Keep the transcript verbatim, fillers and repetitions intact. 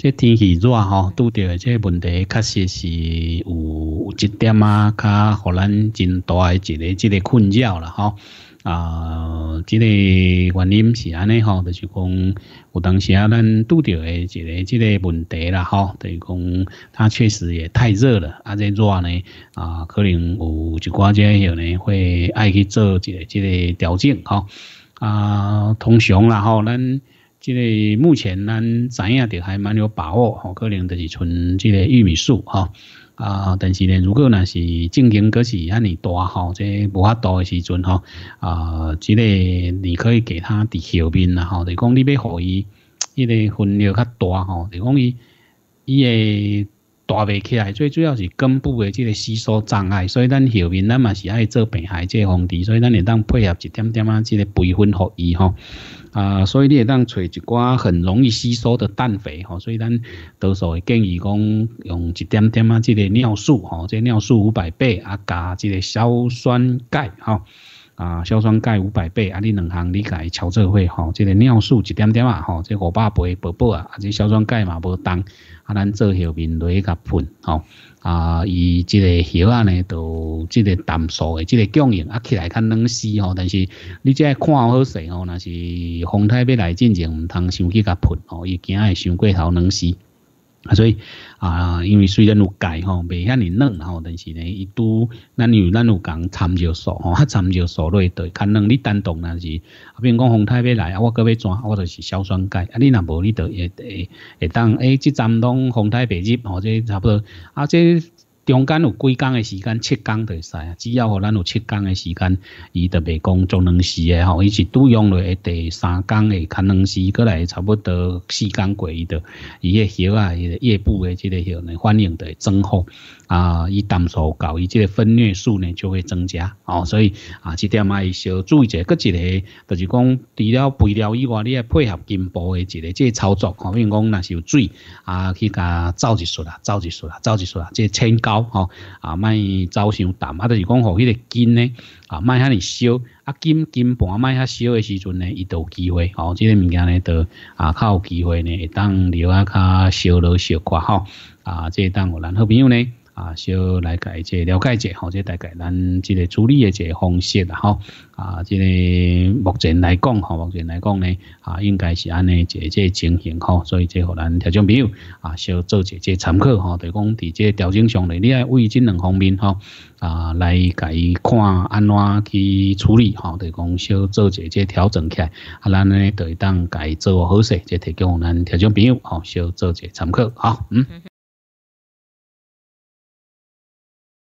这天气热吼，拄到的这问题，确实是有一点啊，较互咱真大的一个这个困扰啦吼。啊，这个原因是安尼吼，就是讲有当时啊，咱拄到的一个这个问题啦吼，就是讲它确实也太热了，啊，这热呢啊，可能有一寡这个呢会爱去做一个这个调整吼。啊，通常啦吼，咱这个目前咱知影着还蛮有把握吼，可能就是存这个玉米素吼。啊，但是呢，如果那是经营个是安尼大吼，这无法度的时阵吼，啊，这个你可以给他伫后面啦吼，就是讲你要互伊迄个分量较大吼，就是讲伊伊会大袂起来，最主要是根部的这个吸收障碍，所以咱后面咱嘛是爱做病害这个防治，所以咱会当配合一点点啊，这个培分互伊吼。啊，所以你会当找一寡很容易吸收的氮肥吼，所以咱多数会建议讲用一点点啊，这个尿素吼，这个尿素五百倍啊，加这个硝酸钙吼，啊，硝酸钙五百倍啊，你两项你家调做伙吼，这个尿素一点点啊吼，这五百倍薄薄啊，啊，这硝酸钙嘛无重，啊，咱做后面落去甲喷吼。啊，伊即个叶啊呢，就即个氮素的即个供应啊起来较软丝吼，但是你这看好势吼，若是风台要来进前，毋通伤去甲喷吼，伊惊会伤过头软丝。所以啊，因为虽然有钙吼，袂遐尼软吼，但是呢，伊拄咱有咱有讲参照素吼，较参照素落对较软。你单独若是，啊，比如讲风台要来啊，我搁要怎，我就是硝酸钙。啊，你若无，你就会会会当诶，即站拢风台袂入吼，这差不多啊，这。中间有几工的时间，七工就会使啊。只要互咱有七工的时间，伊就袂讲做两时的吼，伊是拄用落去第三工的较两时，过来差不多四工过伊就伊个叶啊，伊个叶部的即个叶呢反应就会增厚啊，伊氮素高，伊即个分泌数呢就会增加哦，所以啊，这点啊要小注意者。搁一个就是讲，除了肥料以外，你要配合根部的一个即个操作吼，比如讲若是有水啊，去甲走一撮啦，走一撮啦，走一撮啦，即千高。吼啊，莫走伤淡啊，就是讲，互迄个筋呢啊，莫遐尼烧啊，筋筋盘莫遐烧的时阵呢，伊就有机会吼，即、这个物件呢，就啊较有机会呢，会当留啊较烧落烧快吼啊，即、这个、当有咱好朋友呢。啊，小来解这了解者，或者大概咱这个处理的这个方式啦，吼啊，这个目前来讲，吼目前来讲呢，啊，应该是安尼一个这个情形吼，所以这互咱听众朋友啊，小做一个参考吼，就是讲伫这调整上呢，你爱为这两方面吼啊来解看安怎去处理吼，就是讲小做一个这调整起来，啊，咱呢就会当解做好势，这提供咱听众朋友吼小做一个参考，好，嗯。